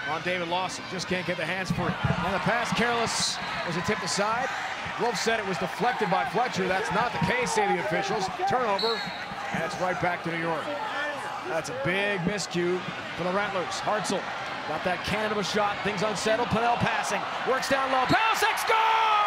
on David Lawson. Just can't get the hands for it. And the pass careless. Was it tipped aside? Wolf said it was deflected by Fletcher. That's not the case, say the officials. Turnover, and it's right back to New York. That's a big miscue for the Rattlers. Hartzell got that cannon of a shot. Things unsettled. Pannell passing. Works down low. Palasek scores!